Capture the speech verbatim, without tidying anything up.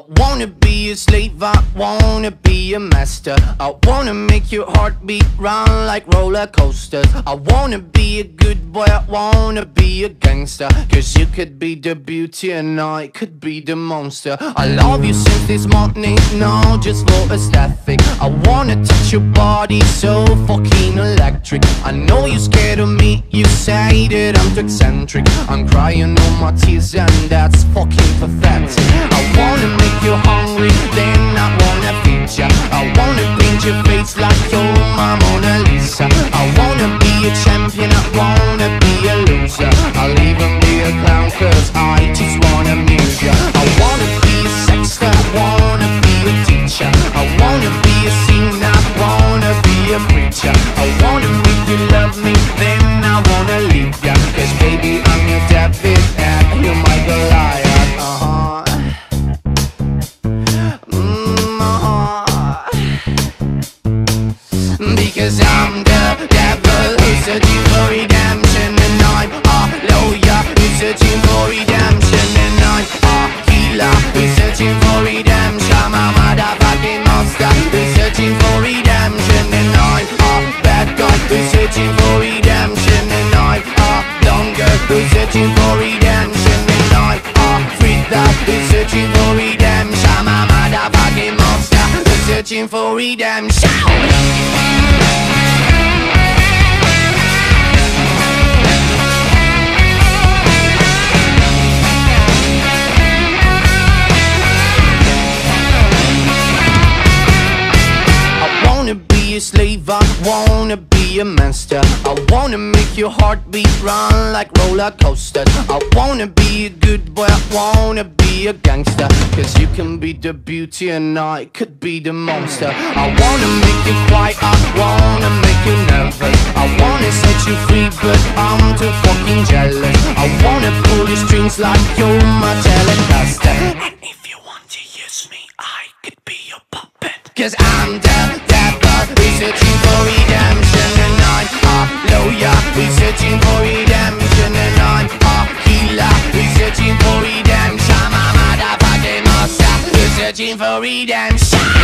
wanna be a slave, I wanna be a master. I wanna make your heartbeat run like roller coasters. I wanna be a good boy, I wanna be a gangster. Cause you could be the beauty and I could be the monster. I love you since this morning, no, just for aesthetic. I wanna touch your body so fucking electric. I know you're scared of me, you say that I'm too eccentric. I'm crying all my tears and that's fucking pathetic. I wanna make you hungry, then I wanna feed ya. I wanna paint your face like you're my Mona Lisa. I wanna be a champion, I wanna be a loser. I'll even be a clown cause I just wanna amuse ya. I wanna be a sexter, I wanna be a teacher. I wanna be a singer, I wanna be a preacher. I wanna make you love me, then I wanna leave ya. Cause baby I'm your David and you're my Goliath. Uh-huh. Mm, uh-huh. Because I'm the devil who's searching for redemption. And I'm a lawyer who's searching for redemption. And I'm a healer who's searching for redemption. I'm a motherfucking monster who's searching for redemption. And I'm a bad guy who's searching for redemption. And I'm a dumb girl who's searching for redemption. And I'm a freak that who's searching for redemption. I'm a motherfucking monster who's searching for redemption. A slave, I wanna be a master. I wanna make your heartbeat run like roller coasters. I wanna be a good boy, I wanna be a gangster. Cause you can be the beauty and I could be the monster. I wanna make you quiet, I wanna make you nervous. I wanna set you free but I'm too fucking jealous. I wanna pull your strings like you're my Telecaster. And if you want to use me, I could be your puppet. Cause I'm the devil who's searching for redemption. And I'm a lawyer who's searching for redemption. And I'm a healer who's searching for redemption. I'm a motherfucking monster who's searching for redemption.